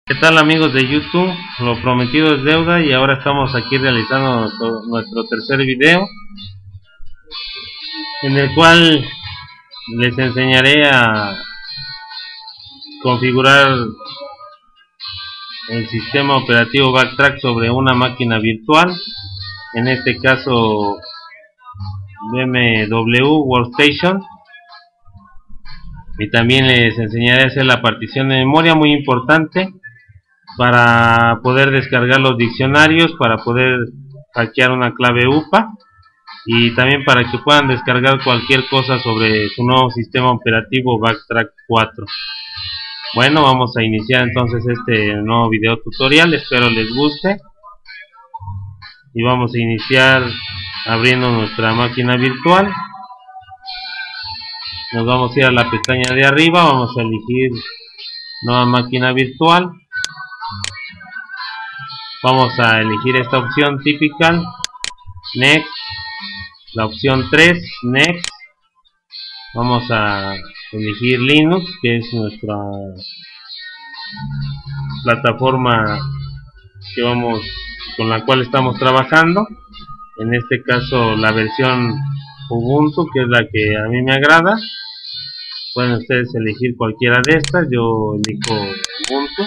¿Qué tal, amigos de YouTube? Lo prometido es deuda y ahora estamos aquí realizando nuestro tercer video, en el cual les enseñaré a configurar el sistema operativo Backtrack sobre una máquina virtual, en este caso BMW Workstation, y también les enseñaré a hacer la partición de memoria, muy importante para poder descargar los diccionarios, para poder hackear una clave UPA y también para que puedan descargar cualquier cosa sobre su nuevo sistema operativo Backtrack 4. Bueno, vamos a iniciar entonces este nuevo video tutorial, espero les guste, y vamos a iniciar abriendo nuestra máquina virtual. Nos vamos a ir a la pestaña de arriba, vamos a elegir nueva máquina virtual. Vamos a elegir esta opción Typical, Next, la opción 3, Next. Vamos a elegir Linux, que es nuestra plataforma con la cual estamos trabajando. En este caso la versión Ubuntu, que es la que a mí me agrada. Pueden ustedes elegir cualquiera de estas, yo elijo Ubuntu.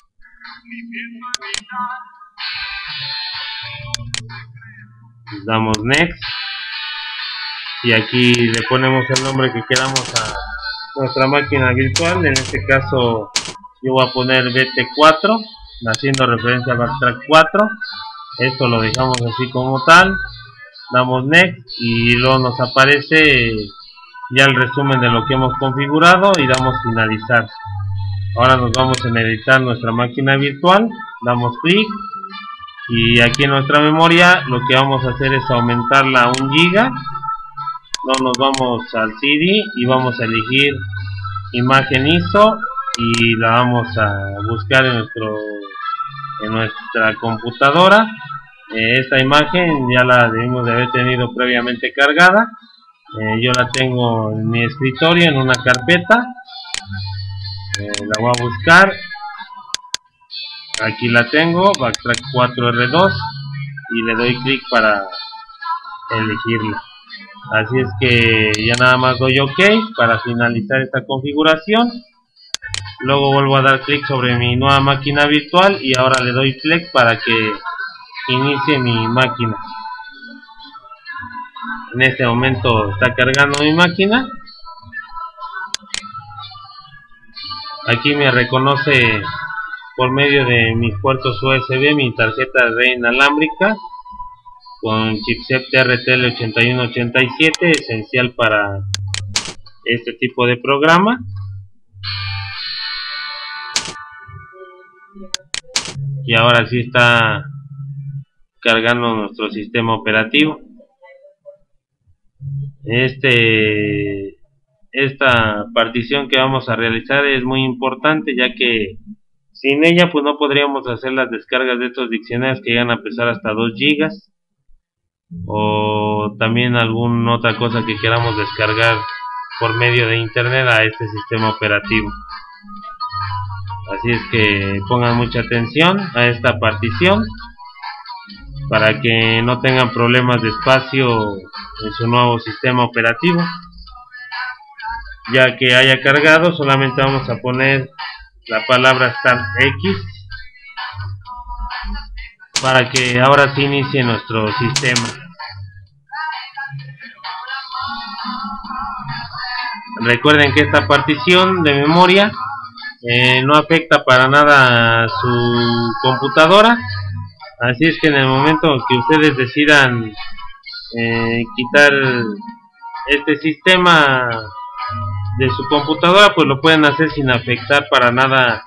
Damos Next y aquí le ponemos el nombre que queramos a nuestra máquina virtual. En este caso yo voy a poner BT4, haciendo referencia a Backtrack 4. Esto lo dejamos así como tal. Damos Next y luego nos aparece ya el resumen de lo que hemos configurado y damos finalizar. Ahora nos vamos a editar nuestra máquina virtual, damos clic y aquí en nuestra memoria lo que vamos a hacer es aumentarla a 1 GB. Luego nos vamos al CD y vamos a elegir imagen ISO y la vamos a buscar en nuestra computadora. Esta imagen ya la debimos de haber tenido previamente cargada. Yo la tengo en mi escritorio en una carpeta. La voy a buscar. Aquí la tengo, Backtrack 4R2, y le doy clic para elegirla. Así es que ya nada más doy OK para finalizar esta configuración. Luego vuelvo a dar clic sobre mi nueva máquina virtual y ahora le doy clic para que inicie mi máquina. En este momento está cargando mi máquina. Aquí me reconoce por medio de mis puertos USB mi tarjeta de red inalámbrica con chipset TRTL8187, esencial para este tipo de programa. Y ahora sí está cargando nuestro sistema operativo. Esta partición que vamos a realizar es muy importante, ya que sin ella pues no podríamos hacer las descargas de estos diccionarios que llegan a pesar hasta 2 GB, o también alguna otra cosa que queramos descargar por medio de internet a este sistema operativo. Así es que pongan mucha atención a esta partición para que no tengan problemas de espacio en su nuevo sistema operativo. Ya que haya cargado, solamente vamos a poner la palabra Start X para que ahora sí inicie nuestro sistema. Recuerden que esta partición de memoria no afecta para nada a su computadora, así es que en el momento que ustedes decidan quitar este sistema de su computadora, pues lo pueden hacer sin afectar para nada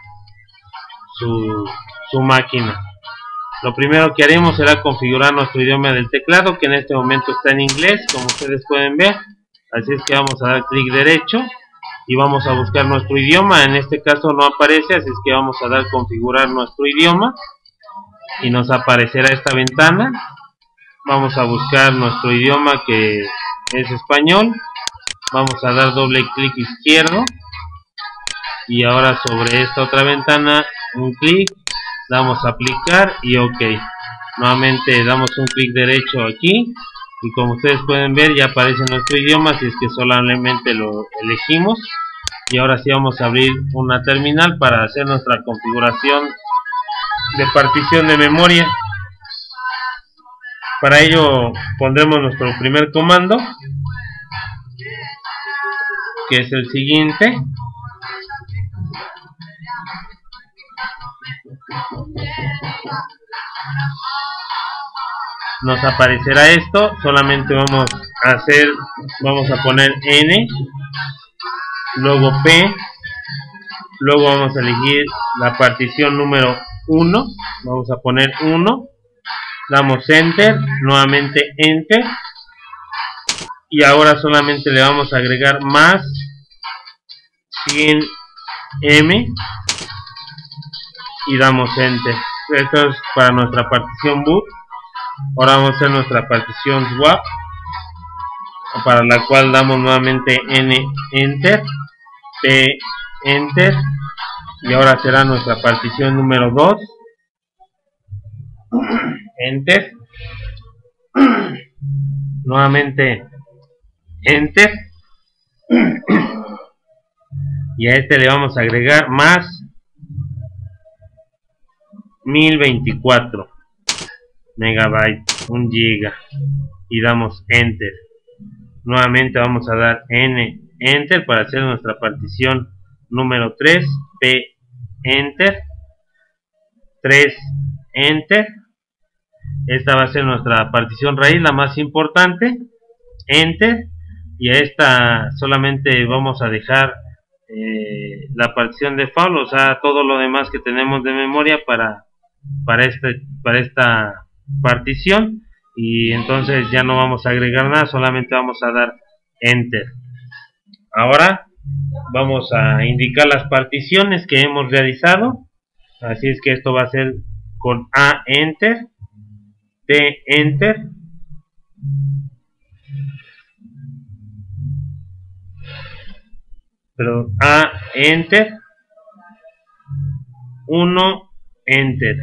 su máquina. Lo primero que haremos será configurar nuestro idioma del teclado, que en este momento está en inglés, como ustedes pueden ver. Así es que vamos a dar clic derecho y vamos a buscar nuestro idioma. En este caso no aparece, así es que vamos a dar configurar nuestro idioma y nos aparecerá esta ventana. Vamos a buscar nuestro idioma, que es español. Vamos a dar doble clic izquierdo y ahora sobre esta otra ventana un clic, damos a aplicar y ok. Nuevamente damos un clic derecho aquí y como ustedes pueden ver ya aparece nuestro idioma, si es que solamente lo elegimos. Y ahora sí vamos a abrir una terminal para hacer nuestra configuración de partición de memoria. Para ello pondremos nuestro primer comando, que es el siguiente. Nos aparecerá esto, solamente vamos a poner N, luego P, luego vamos a elegir la partición número 1, vamos a poner 1, damos Enter, nuevamente Enter, y ahora solamente le vamos a agregar más 100M y damos Enter. Esto es para nuestra partición boot. Ahora vamos a hacer nuestra partición swap, para la cual damos nuevamente N, Enter, P, Enter, y ahora será nuestra partición número 2, Enter, nuevamente Enter, y a este le vamos a agregar más 1024 megabytes, 1 giga, y damos Enter. Nuevamente vamos a dar N, Enter, para hacer nuestra partición número 3, P, Enter, 3, Enter. Esta va a ser nuestra partición raíz, la más importante, Enter, y a esta solamente vamos a dejar la partición default, o sea, todo lo demás que tenemos de memoria para esta partición, y entonces ya no vamos a agregar nada, solamente vamos a dar Enter. Ahora vamos a indicar las particiones que hemos realizado, así es que esto va a ser con A, Enter, T, Enter, perdón, A, Enter, 1, Enter.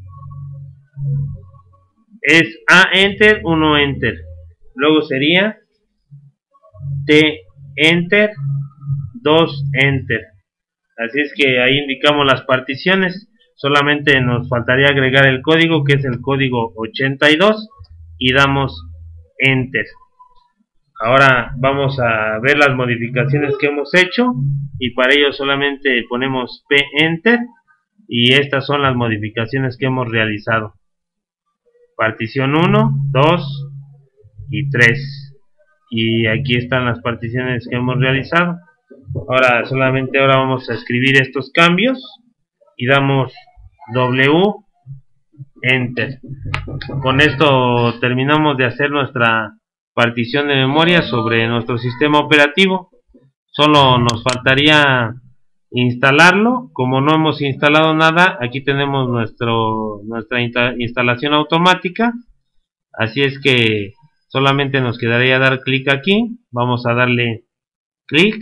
Es A, Enter, 1, Enter. Luego sería T, Enter, 2, Enter. Así es que ahí indicamos las particiones. Solamente nos faltaría agregar el código, que es el código 82, y damos Enter. Ahora vamos a ver las modificaciones que hemos hecho, y para ello solamente ponemos P, Enter, y estas son las modificaciones que hemos realizado. Partición 1, 2 y 3, y aquí están las particiones que hemos realizado. Ahora vamos a escribir estos cambios y damos W, Enter. Con esto terminamos de hacer nuestra partición de memoria sobre nuestro sistema operativo. Solo nos faltaría instalarlo. Como no hemos instalado nada, aquí tenemos nuestra instalación automática, así es que solamente nos quedaría dar clic aquí. Vamos a darle clic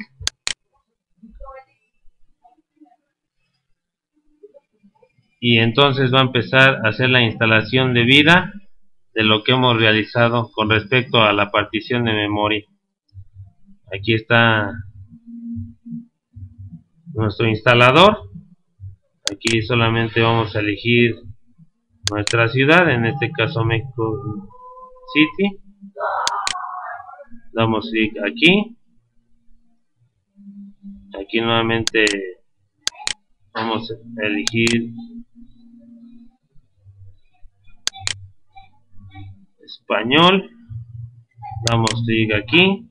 y entonces va a empezar a hacer la instalación debida de lo que hemos realizado con respecto a la partición de memoria. Aquí está nuestro instalador. Aquí solamente vamos a elegir nuestra ciudad, en este caso Mexico City. Damos clic aquí. Aquí nuevamente vamos a elegir español. Damos clic aquí.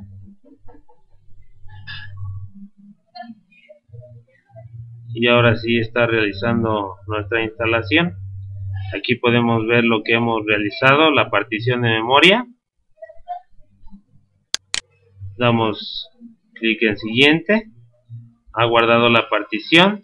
Y ahora sí está realizando nuestra instalación. Aquí podemos ver lo que hemos realizado, la partición de memoria. Damos clic en siguiente. Ha guardado la partición.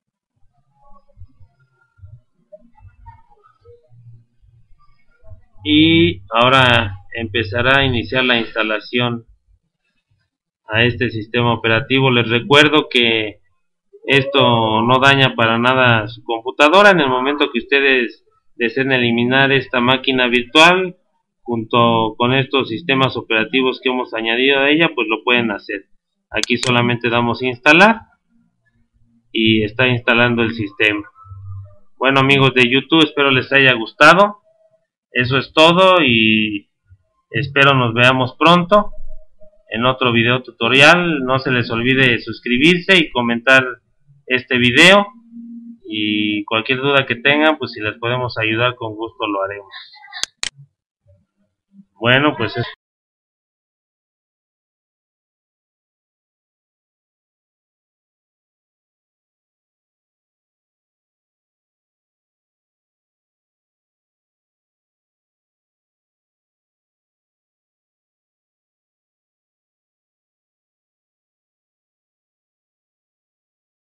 Y ahora empezará a iniciar la instalación a este sistema operativo. Les recuerdo que Esto no daña para nada su computadora. En el momento que ustedes deseen eliminar esta máquina virtual junto con estos sistemas operativos que hemos añadido a ella, pues lo pueden hacer. Aquí solamente damos instalar y está instalando el sistema. Bueno, amigos de YouTube, espero les haya gustado. Eso es todo y espero nos veamos pronto en otro video tutorial. No se les olvide suscribirse y comentar este video, y cualquier duda que tengan, pues si les podemos ayudar, con gusto lo haremos. Bueno, pues